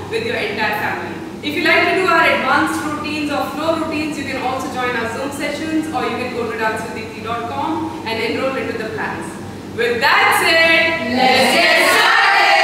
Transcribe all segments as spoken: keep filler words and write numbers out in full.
with your entire family. If you like to do our advanced routines or flow routines, you can also join our Zoom sessions, or you can go to dance with deepti dot com and enroll into the plans. With that said, let's get started!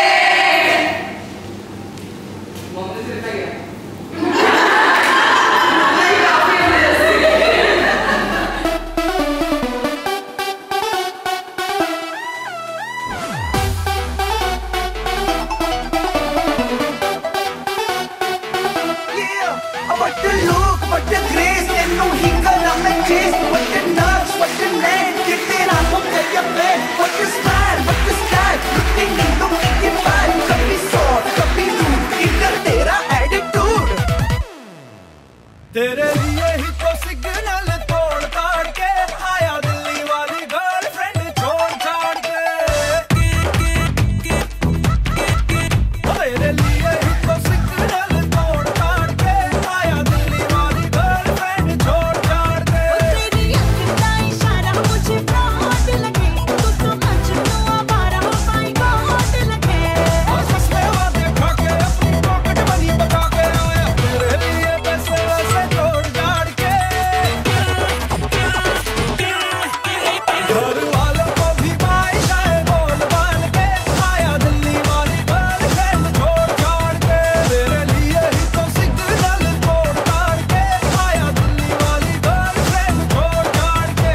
What the look, what the grace, and no he gonna make chase. What the nuts, what the man, get it out of your bed. What the style, what the style, looking in the wicked vibe. Kabhi soft, kabhi rude, इधर तेरा attitude. तेरे लिए ही तो signal तोड़ ताड़ के आया दिल्ली वाली गर्लफ्रेंड छोड़ छाड़ के. तेरे लिए ही तो सिग्नल तोड़ ताड़ के आया दिल्ली वाली गर्लफ्रेंड छोड़ छाड़ के. तेरी अखियों का इशारा मुझे बहुत लगे, तू तो मजनू आवारा हो माय गॉड लगे. और सस्ते वादे खा के अपनी पॉकेट मनी बचा के आया तेरे लिए पैसे वैसे तोड़ जाड़ के. घर वालों को भी बाइशाए बोल बाल के आया दिल्ली वाली गर्लफ्रेंड छोड़ छाड़ के. तेरे लिए ही तो सिग्नल तोड़ ताड़ के आया दिल्ली वाली गर्लफ्रेंड छोड़ छाड़ के.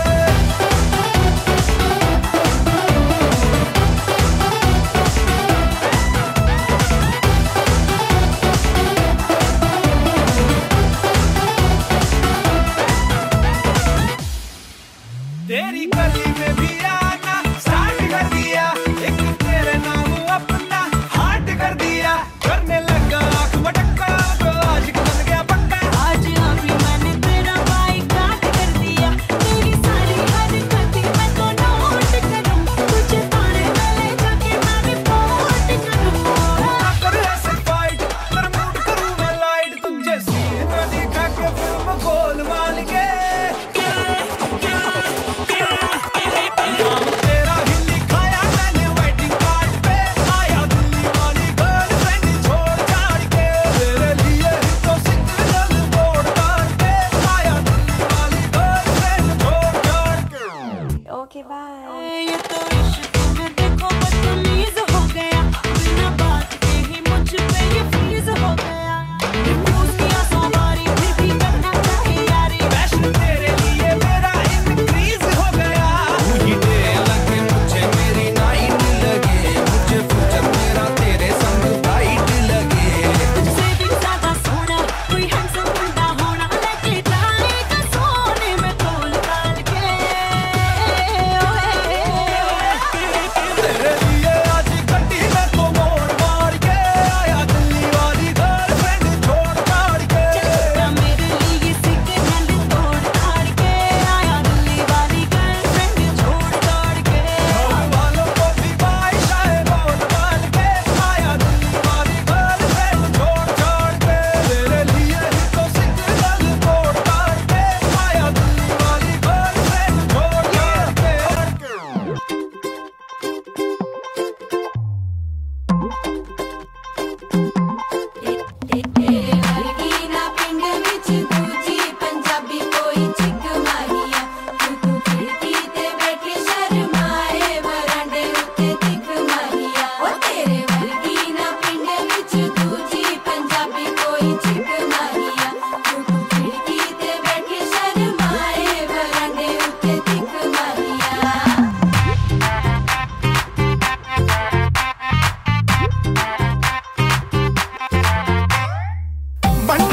तेरी गली में भी आना स्टार्ट कर दिया, एक तेरे नाम अपना हार्ट कर दिया. करने लगा आँख मटक्का तो आशिक बन गया पक्का. आज अभी मैंने तेरा बाइकाट कर दिया, तेरी सारी हरकतें मैं तो नोट करूं, तुझे थाने में ले जाके मैं रिपोर्ट करूं. कर ऐसे फाइट कर मूड करूं मैं लाइट, तुझे सीन में दिखा के फिल्म गोलमाल के. नाम तेरा ही लिखाया मैंने वेडिंग कार्ड पे, आया दिल्ली वाली गर्लफ्रेंड छोड़ छाड़ के. तेरे लिए ही तो सिग्नल तोड़ ताड़ के आया दिल्ली वाली गर्लफ्रेंड छोड़ छाड़ के. Okay bye. ये तो इश्क में देखो बदतमीज हो गया, बिना बात के ही मुझ पे ये फ्रीज हो गया. रिफ्यूज किया सौ बारी फिर भी करना चाहिए यारी. पैशन तेरे लिए मेरा इंक्रीज हो गया. मुझे दे लगे मुझे मेरी नाइट लगे, मुझे फ्यूचर मेरा तेरे संग ब्राइट लगे. तुझसे भी ज्यादा सोना कोई हैंडसम बंदा होना, लेके जाएगा सोने में तोल ताल के. तेरे लिए आज गड्डी में तो मोड़ मार के आया दिल्ली वाली गर्लफ्रेंड छोड़ छाड़ के. चलता मेरे लिए सिग्नल तोड़ ताड़ के आया दिल्ली वाली गर्लफ्रेंड छोड़ ताड़ के. घर वालों को भी बाइशाए बोल बाल के आया दिल्ली वाली गर्लफ्रेंड छोड़ छाड़ के. तेरे लिए ही तो सिग्नल तोड़ ताड़ के आया दिल्ली वाली गर्लफ्रेंड छोड़ छाड़ के. तेरे वर्गी ना पिंड विच दूजी पंजाबी कोई चिक माहिया, तू तू खिड़की ते बैठे शर्माए वरांडे उत्ते दिख माहिया. ओ तेरे वर्गी ना पिंड विच दूजी पंजाबी कोई चिक माहिया, तू तू खिड़की ते बैठे शर्माए वरांडे उत्ते दिख माहिया. बन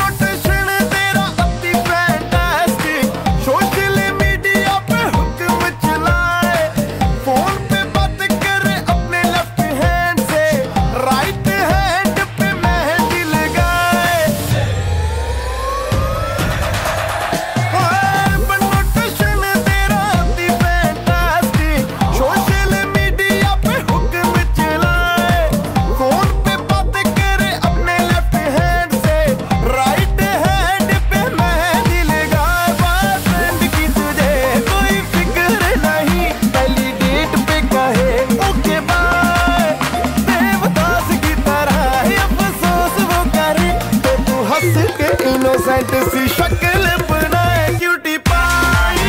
हंस के इनोसेंट सी शक्ल बनाए क्यूटी पाई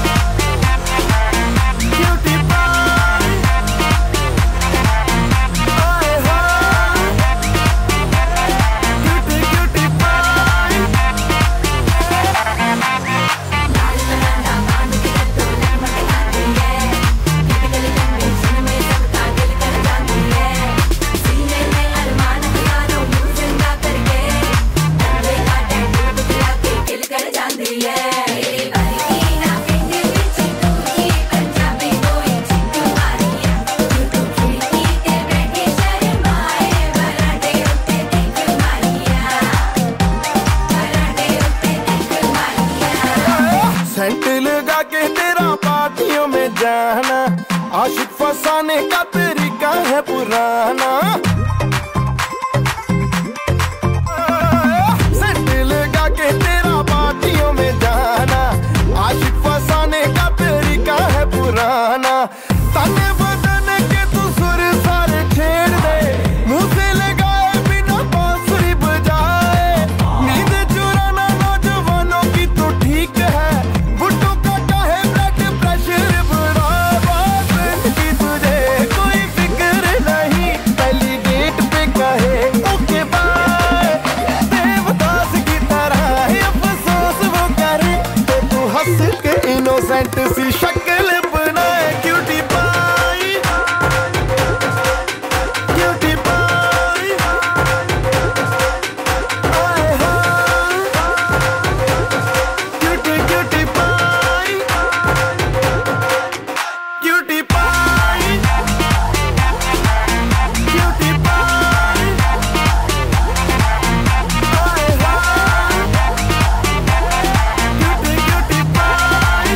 क्यूटी पाई आए हाय क्यूटी क्यूटी पाई सेंट लगा के तेरा पार्टियों में जाना आशिक फसाने का तरीका है पुराना सेंट लगा के तेरा पार्टियों में जाना आशिक फसाने का तरीका है पुराना तने बदन के तू सुर सारे छेड़ दे मुंह से लगाए बिना बांसुरी बजाए नींद चुराना नौजवानों की तो ठीक है बुड्ढों का चाहे ब्लड प्रेशर बढ़ा बात की तुझे कोई फिक्र नहीं पहली डेट पे कहे ओके बाय देवदास की तरह अफसोस वो करे तो तू हंस के इनोसेंट सी शक्ल बनाए क्यूटी पाई क्यूटी पाई आए हाय क्यूटी क्यूटी पाई क्यूटी पाई क्यूटी पाई आए हाय क्यूटी क्यूटी पाई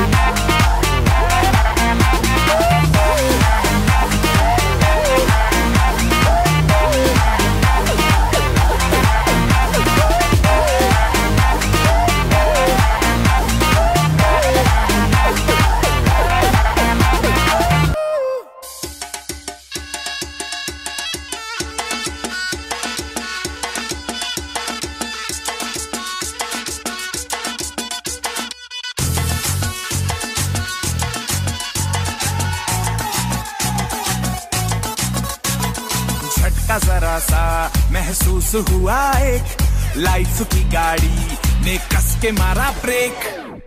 झटका जरा सा महसूस हुआ एक लाइफ की गाड़ी ने कस के मारा ब्रेक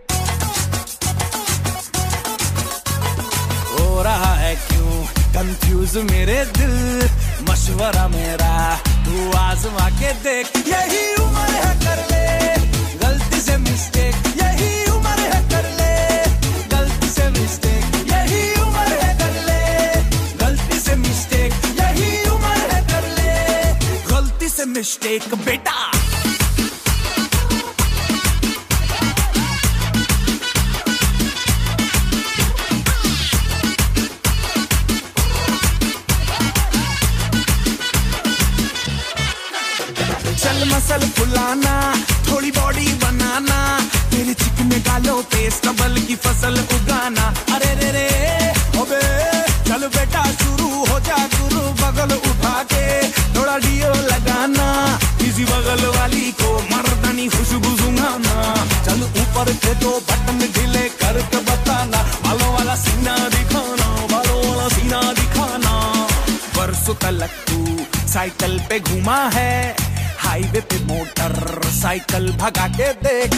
हो रहा है क्यों कंफ्यूज मेरे दिल मशवरा मेरा तू आजमा के देख यही उम्र है कर ले गलती से मिस्टेक यही उम्र है कर ले गलती से मिस्टेक यही उम्र है कर ले गलती से मिस्टेक यही उम्र है कर ले गलती से मिस्टेक बेटा चल मसल फुलाना थोड़ी बॉडी बनाना तेरे चिकने गालों पे स्टबल की फसल उगाना अरे रे रे ओबे चल बेटा शुरू हो जा गुरु बगल उठा के थोड़ा डियो लगाना किसी बगल वाली को मर्दानी खुशबू सुंघाना चल ऊपर के दो बटन ढीले करके बताना बालों वाला सीना दिखाना बालों वाला सीना दिखाना बरसों तलक तू साइकिल पे घूमा है हाईवे पे मोटर साइकिल भगा के देख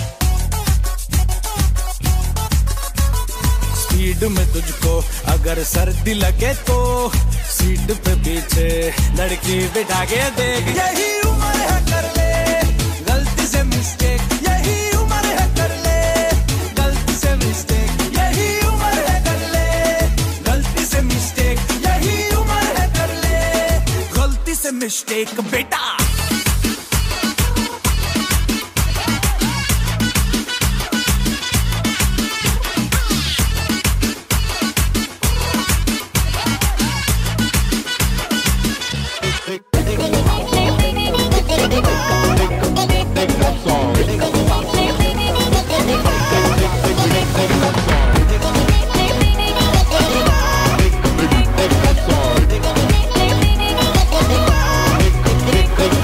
स्पीड में तुझको अगर सर्दी लगे तो सीट पे पीछे लड़की बिठा के देख यही उम्र है कर ले गलती से मिस्टेक यही उम्र है कर ले गलती से मिस्टेक यही उम्र है कर ले गलती से मिस्टेक यही उम्र है कर ले गलती से मिस्टेक बेटा Make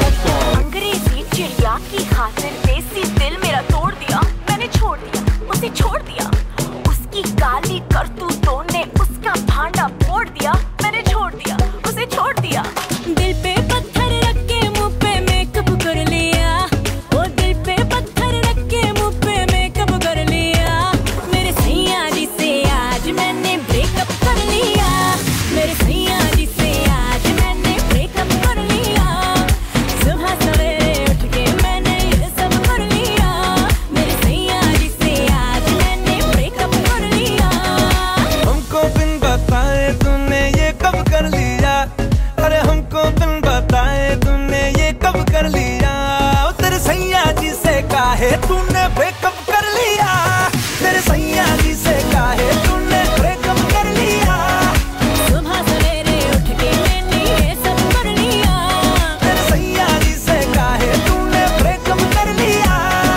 काहे तूने ब्रेकअप कर लिया, तेरे सैया जी से काहे तूने ब्रेकअप कर लिया। सुबह सवेरे उठ के मैंने ये सब कर लिया, तेरे सैया जी से काहे तूने ब्रेकअप कर लिया।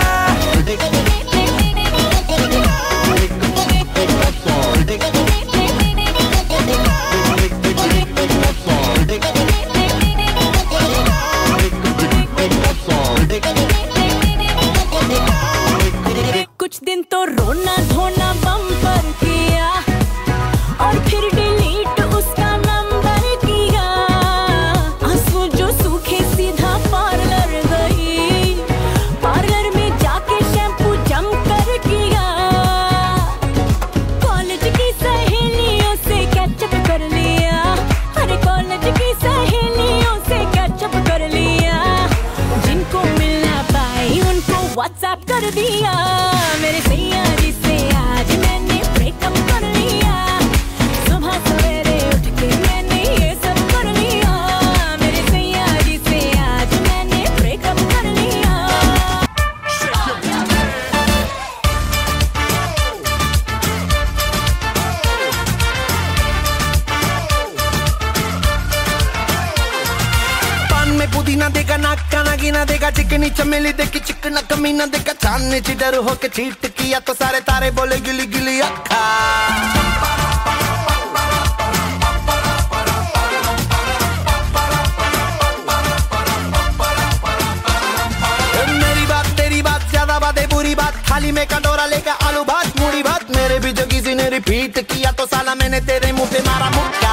कुछ दिन तो रोना धोना बम्पर किया और फिर डिलीट उसका नंबर किया। आंसू जो सूखे सीधा पार्लर गई, पार्लर में जाके शैम्पू जम कर किया। कॉलेज की सहेलियों से कैचअप कर लिया, अरे कॉलेज की सहेलियों से कैचअप कर लिया। जिनको मिलना पाई उनको व्हाट्सएप कर दिया। मेरे सैया जी से आज मैंने ब्रेकअप कर लिया, सुबह सवेरे उठ के मैंने ये सब कर लिया। मेरे सैया जी से आज मैंने ब्रेकअप कर लिया। पान में पुदीना देगा, नाक का नागिना देगा, चिकनी चमेली देखी चिकना कमीना देखा। चांदनी चिडर होके चीट किया तो सारे तारे बोले गिली गिली अक्खा। मेरी बात तेरी बात ज्यादा बातें बुरी बात, थाली में कटोरा लेकर आलू भात मूड़ी भात। मेरे भी जो किसी ने रिपीट किया तो साला मैंने तेरे मुंह पे मारा मुक्का।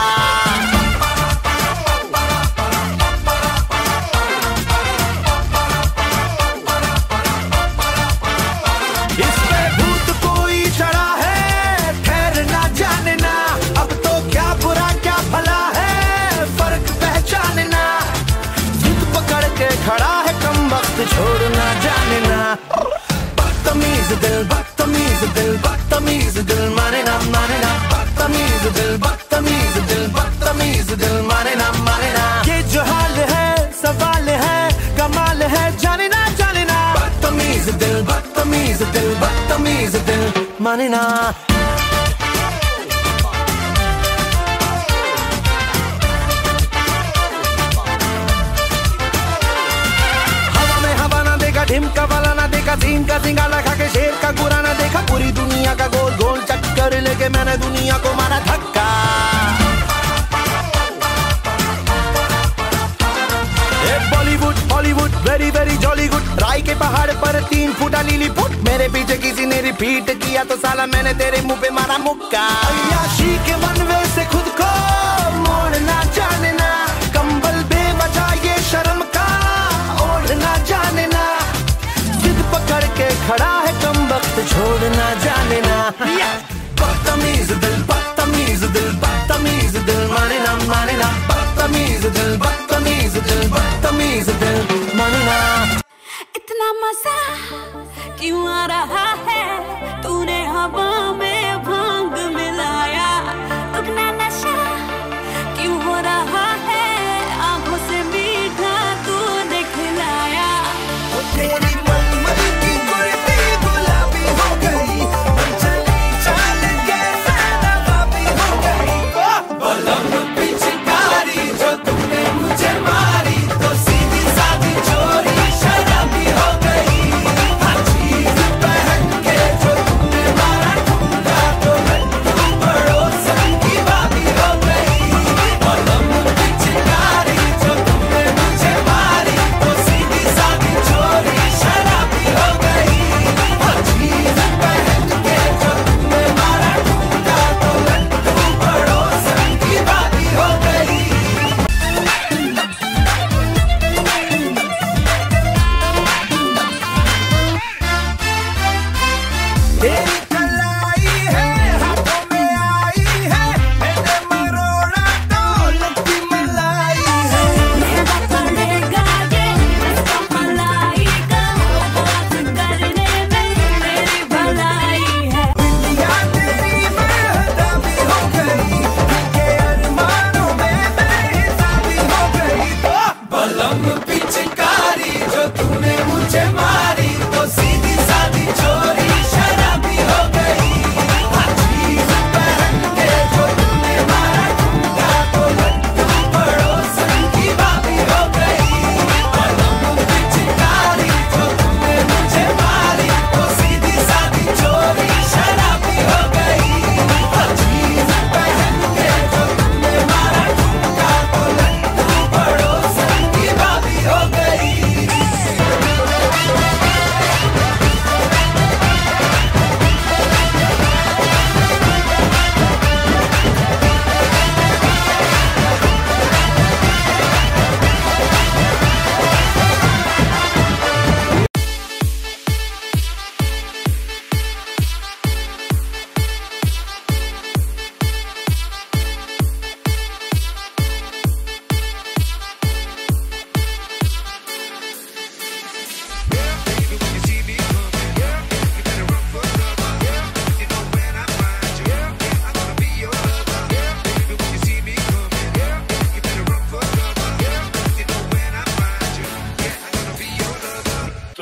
इस पे भूत कोई चढ़ा है, खैर ना जाने ना। अब तो क्या बुरा क्या भला है, फर्क पहचानना। जिद पकड़ के खड़ा है कम वक्त छोड़ना जाने ना। बदतमीज दिल बदतमीज दिल बदतमीज दिल माने ना माने ना। बदतमीज दिल बदतमीज दिल बदतमीज दिल माने ना माने ना। ये जो हाल है सवाल है कमाल है जाने ना जाने ना। बदतमीज दिल बदतमीज दिल बदतमीज दिल माने ना। हवा में हवा ना देखा, ढिमका वाला ना देखा, सीन का सिंगाला खा के शेर का गुरा ना देखा। पूरी दुनिया का गोल गोल चक्कर लेके मैंने दुनिया को मारा धक्का। Bollywood Hollywood very very jolly good, राय के पहाड़ पर तीन फुटा लीली फुट। मेरे पीछे किसी ने रिपीट किया तो साला मैंने तेरे मुंह पे मारा मुक्का। अय्याशी के मनवे से खुद को मोड़ना जाने ना, कंबल बेवजह ये शर्म का ओढ़ना जाने ना। जिद पकड़ के खड़ा है कम वक्त छोड़ना जाने ना। बदतमीज दिल बदतमीज दिल बदतमीज दिल माने ना माने ना। बदतमीज दिल बदतमीज दिल बदतमीज दिल माने ना। इतना मजा क्यों आ रहा है, तूने हवा में भांग मिलाया। दुगना नशा क्यों हो रहा है, आंखों से मीठा तूने खिलाया। तेरी मलमल की कुर्ती गुलाबी हो गई, चली चाल के सदाबी हो गई। बलम पिचकारी जो तूने मुझे मारी तो सीधी सादी चोरी शराबी हो गई। हर चीज पहन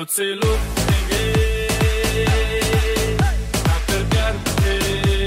तुझसे लूटेंगे आकर प्यार तेरे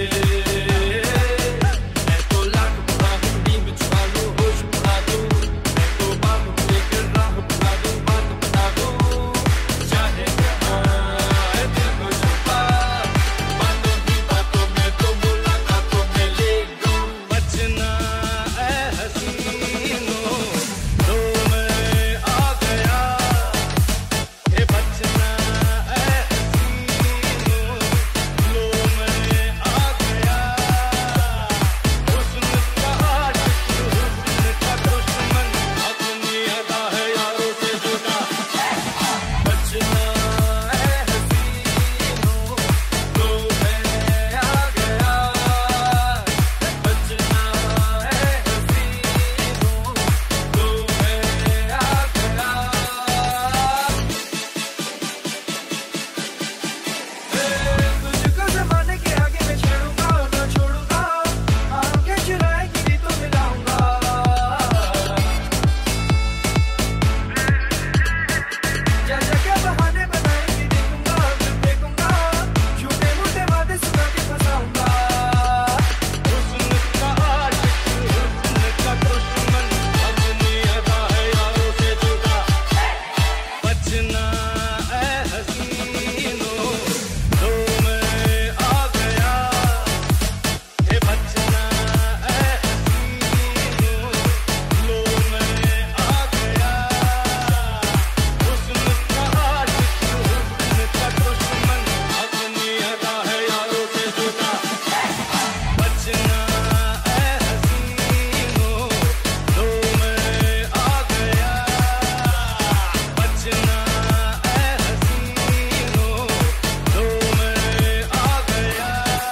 मैं तो लाख बुरा हूँ नींद छुपा लूँ होश उड़ा दूँ मैं तो बात लेकर राह बुला दूँ बात बता दूँ चाहे कहाँ है दिल को छुपा बातों ही बातों में तो मुलाकातों में ले लूँ बचना ऐ हसीनों तो मैं आ गया ये बचना ऐ हसीनों लो मैं आ गया हुस्न का आशिक हुस्न का दुश्मन अपनी अदा है यारों से जुदा बचना ऐ हसीनों लो मैं आ गया बचना ऐ हसीनों लो मैं आ गया तुझको ज़माने के आगे मैं छेड़ूंगा ना छोड़ूंगा आंखें चुराएगी भी तो मिलाऊंगा क्या जगह बहाने बनाएगी देखूंगा फिर देखूंगा झूठे मूठे वादे सुना के फंसाऊंगा हुस्न का आशिक हुस्न का दुश्मन अपनी अदा है यारों से जुदा बचना ऐ हसीनों लो मैं आ गया ये बचना ऐ हसीनों लो मैं आ गया हुस्न का आशिक हुस्न का दुश्मन अपनी अदा है यारों से जुदा बचना ऐ हसीनों लो मैं आ गया बचना ऐ हसीनों लो मैं आ गया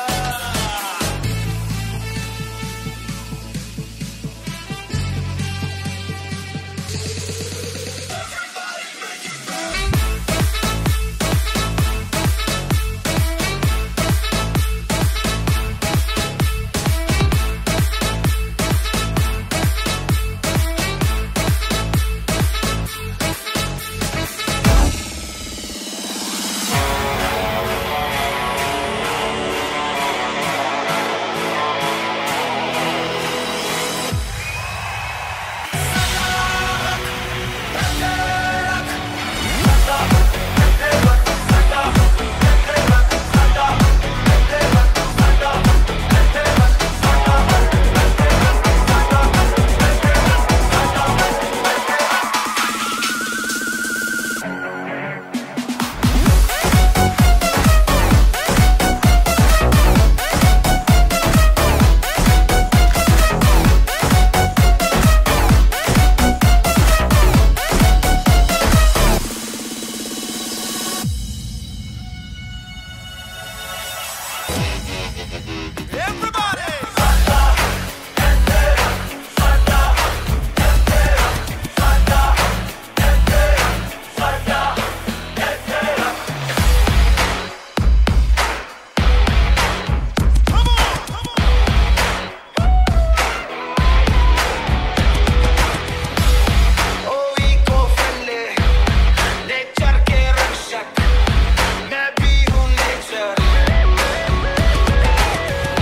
ओ इको फ्रेंडली नेचर के रक्षक मैं भी हूँ नेचर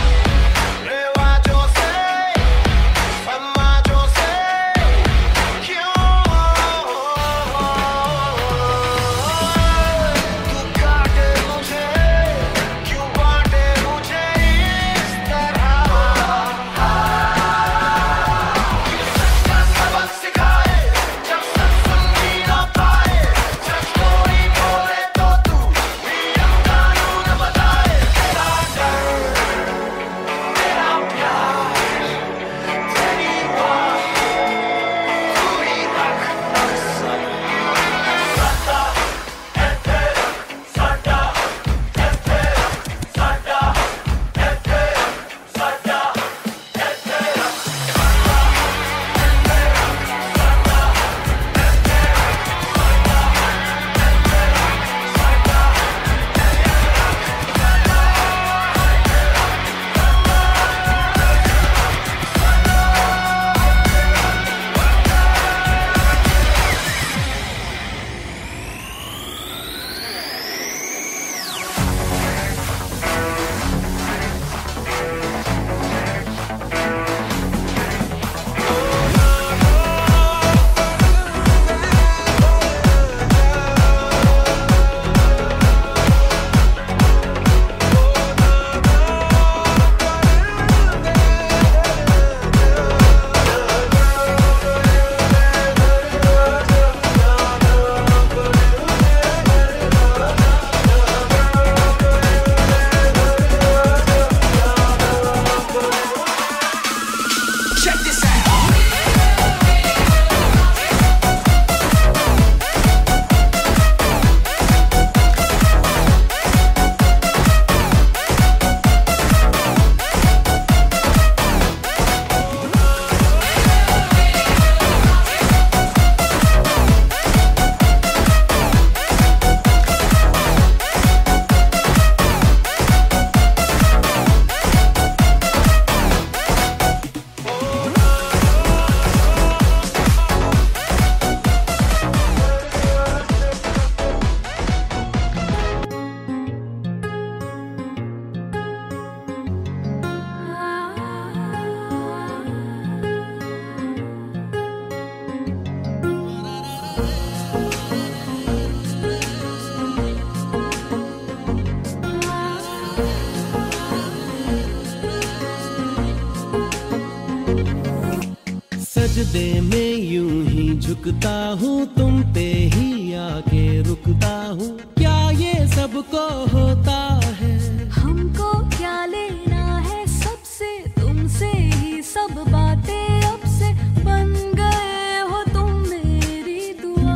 सजदे में यूं ही झुकता हूँ, तुम पे ही आके रुकता हूँ, क्या ये सबको होता है? हमको क्या लेना है सबसे, तुमसे ही सब बातें अब से बन गए हो तुम मेरी दुआ।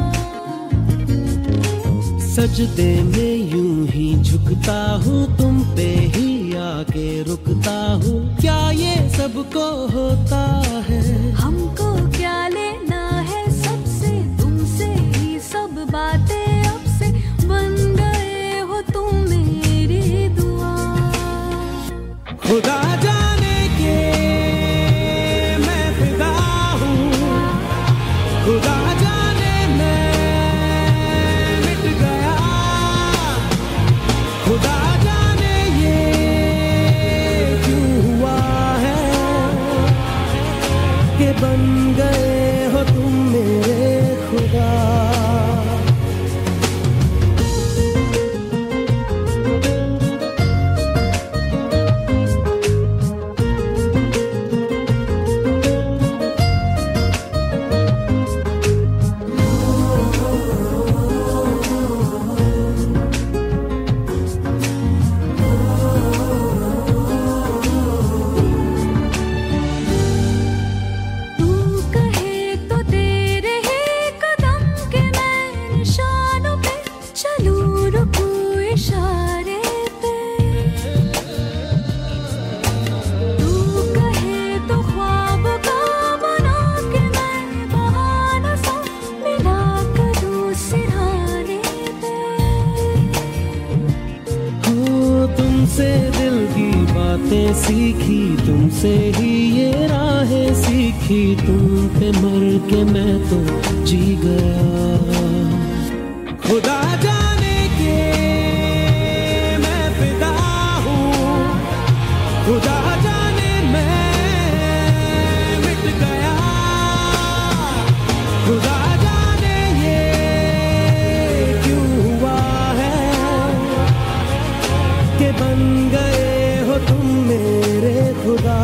सजदे में यूं ही झुकता हूँ, तुम पे ही आके रुकता हूँ, क्या ये सबको होता है? हमको क्या लेना है सबसे, तुमसे ही सब बातें अब से बन गए हो तुम मेरी दुआ। खुदा जाने के मैं फिदा हूँ, खुदा जाने मैं मिट गया, खुदा जाने ये क्यों हुआ है कि बन गए हो तुम मेरे खुदा। तू कहे तो तेरे ही कदम के मैं निशानों पे चलूं, रुकूं इशारे पे। तू कहे तो ख्वाब का बना के मैं बहाना सा मिला करूं सिरहाने पे। हो तुमसे दिल की बातें सीखी, तुमसे ही ये राहें सीखी, तुम पे मर के मैं तो जी गया। खुदा जाने के मैं फिदा हूँ, खुदा जाने मैं मिट गया, खुदा जाने ये क्यों हुआ है कि बन गए हो तुम मेरे खुदा।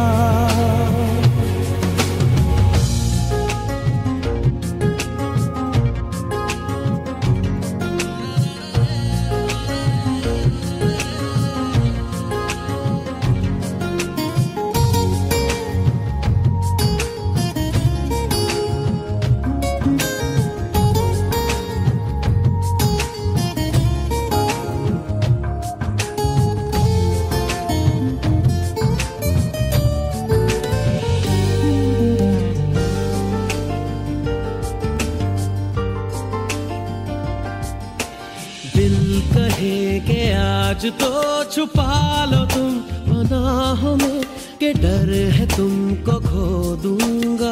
दिल कहे के आज तो छुपा लो तुम पनाहों में, के डर है तुमको खो दूंगा।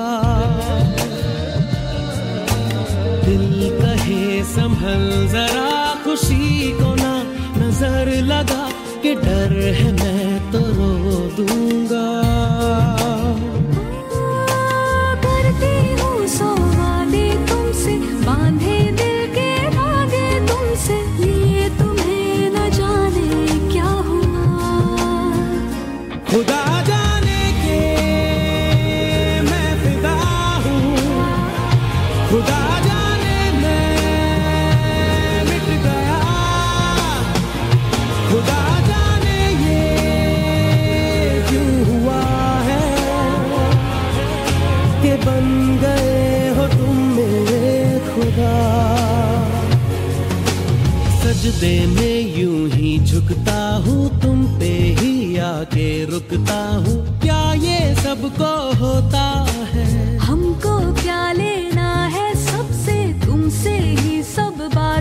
दिल कहे संभल जरा खुशी को ना नजर लगा, के डर है मैं तो रो दूंगा। करती हूँ सौ वादे तुमसे, बांधे दिल के धागे तुमसे, ये तुम्हें न जाने क्या हुआ। खुदा जाने के मैं फिदा हूँ, खुदा जाने मैं मिट गया, खुदा जाने ये क्यों हुआ है कि बन गए हो तुम मेरे खुदा। सजदे में यूं ही झुकता हूँ, तुम पे ही आके रुकता हूँ, क्या ये सबको होता है? हमको क्या लेना है सबसे, तुमसे ही सब बात